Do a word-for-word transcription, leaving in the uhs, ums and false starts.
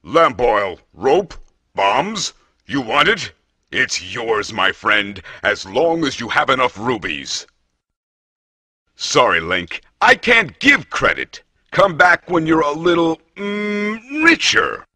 Lamp oil, rope, bombs? You want it? It's yours, my friend, as long as you have enough rubies. Sorry, Link, I can't give credit. Come back when you're a little, mm, richer.